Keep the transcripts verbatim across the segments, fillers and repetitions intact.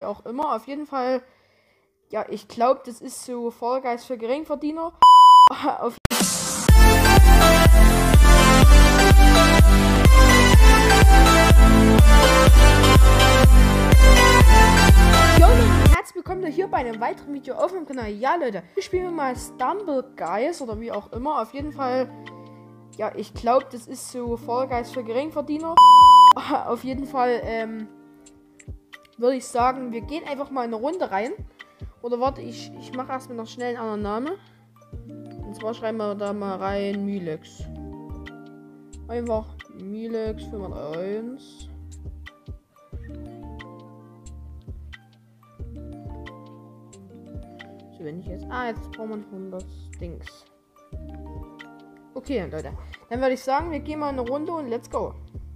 auch immer. Auf jeden Fall, ja, ich glaube, das ist so Fall Guys für Geringverdiener. Auf Herzlich willkommen hier bei einem weiteren Video auf dem Kanal. Ja, Leute, wir spielen mal Stumble Guys oder wie auch immer. Auf jeden Fall, ja, ich glaube, das ist so Fall Guys für Geringverdiener. Auf jeden Fall, ähm, würde ich sagen, wir gehen einfach mal eine Runde rein. Oder warte, ich, ich mache erstmal noch schnell einen anderen Namen. Und zwar schreiben wir da mal rein Milex. Einfach Milex fünfhunderteins. So, wenn ich jetzt. Ah, jetzt brauchen wir hundert Dings. Okay, Leute. Dann würde ich sagen, wir gehen mal eine Runde und let's go.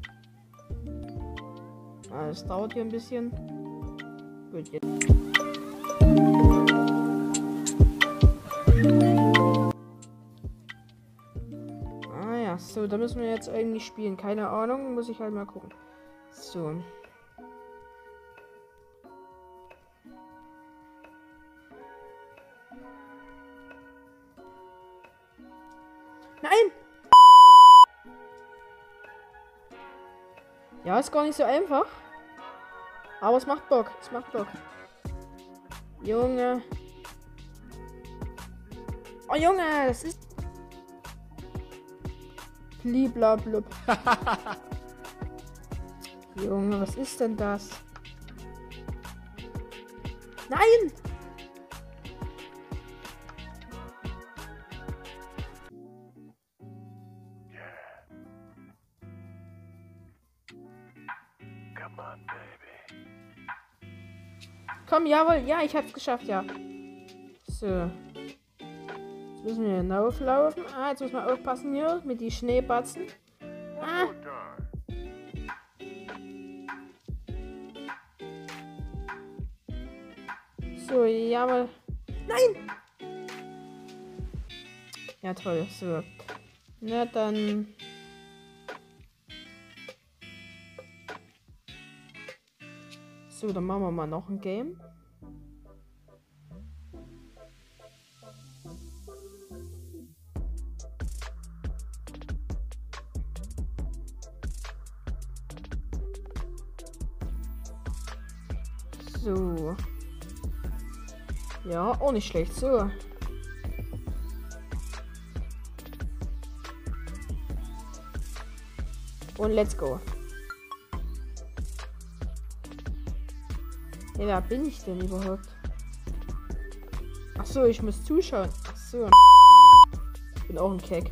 Ah, das dauert hier ein bisschen. Gut, jetzt. Ah ja, so, da müssen wir jetzt eigentlich spielen. Keine Ahnung, muss ich halt mal gucken. So. Nein! Ja, ist gar nicht so einfach. Aber es macht Bock. Es macht Bock. Junge. Oh, Junge, das ist. Bliblablub. Junge, was ist denn das? Nein! Komm, jawohl, ja, ich hab's geschafft, ja. So. Jetzt müssen wir hinauflaufen. Ah, jetzt müssen wir aufpassen hier mit die Schneebatzen. Ah. So, jawohl. Nein! Ja, toll, so. Na dann. So, dann machen wir mal noch ein Game. So. Ja, auch nicht schlecht. So. Und let's go. Hey, wer bin ich denn überhaupt? Ach so, ich muss zuschauen. Ach so. Ich bin auch ein Keck.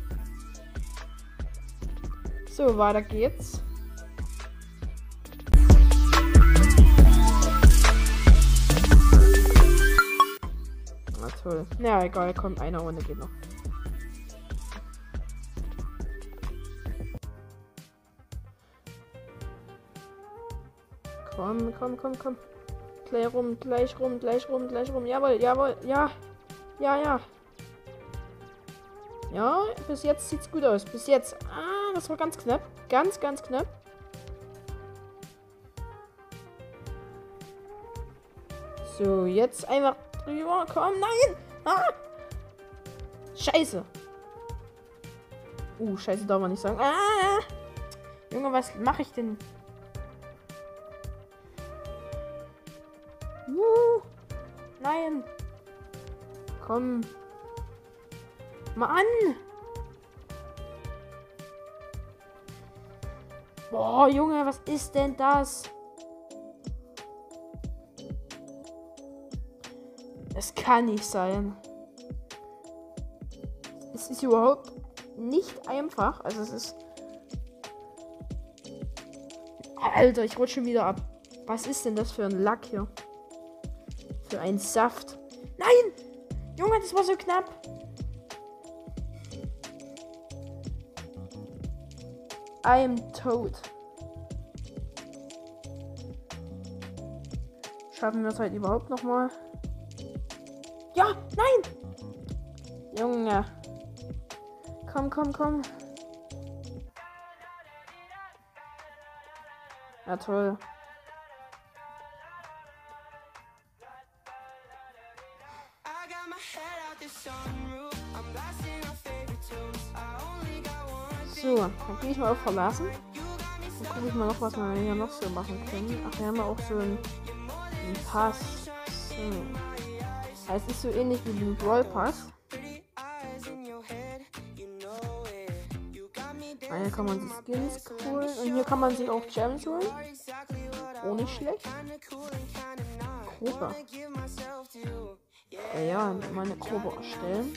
So, weiter geht's. Na toll. Na egal, komm, eine Runde geht noch. Komm, komm, komm, komm. Gleich rum, gleich rum, gleich rum, gleich rum. Jawohl, jawohl, ja. Ja, ja. Ja, bis jetzt sieht's gut aus. Bis jetzt. Ah, das war ganz knapp. Ganz, ganz knapp. So, jetzt einfach drüber. Komm, nein. Ah. Scheiße. Uh, scheiße, darf man nicht sagen. Ah. Junge, was mache ich denn? Uh, nein. Komm. Mann. Boah, Junge, was ist denn das? Es kann nicht sein. Es ist überhaupt nicht einfach. Also es ist... Alter, ich rutsche schon wieder ab. Was ist denn das für ein Lack hier? Für ein Saft. Nein! Junge, das war so knapp. I'm tot. Schaffen wir es halt überhaupt noch mal? Ja, nein! Junge. Komm, komm, komm. Ja, toll. So, dann kann ich mal auf verlassen. Dann gucke ich mal noch, was wir hier noch so machen können. Ach, wir haben ja auch so einen, einen Pass. So. Ja, es ist so ähnlich wie den Brawl Pass. Ah, hier kann man sich Skins holen und hier kann man sich auch Gems holen. Oh, nicht schlecht. Gruppe. Ja, ja, mal eine Gruppe erstellen.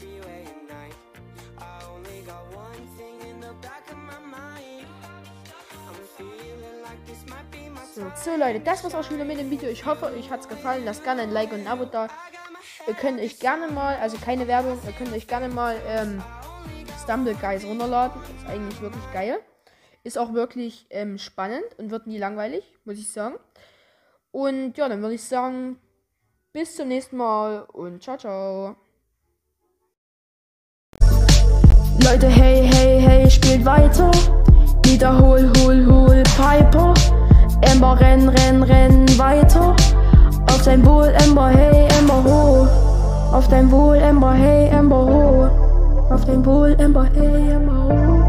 So, so Leute, das war's auch schon wieder mit dem Video. Ich hoffe, euch hat's gefallen. Lasst gerne ein Like und ein Abo da. Ihr könnt euch gerne mal, also keine Werbung, ihr könnt euch gerne mal ähm, Stumble Guys runterladen. Ist eigentlich wirklich geil. Ist auch wirklich ähm, spannend und wird nie langweilig, muss ich sagen. Und ja, dann würde ich sagen, bis zum nächsten Mal und ciao, ciao. Leute, hey, hey, hey, spielt weiter. Wiederhol, hol, hol, Piper. Ember, renn, renn, renn weiter. Auf dein Wohl, Ember, hey, Ember, ho. Auf dein Wohl, Ember, hey, Ember, ho. Auf dein Wohl, Ember, hey, Ember, ho.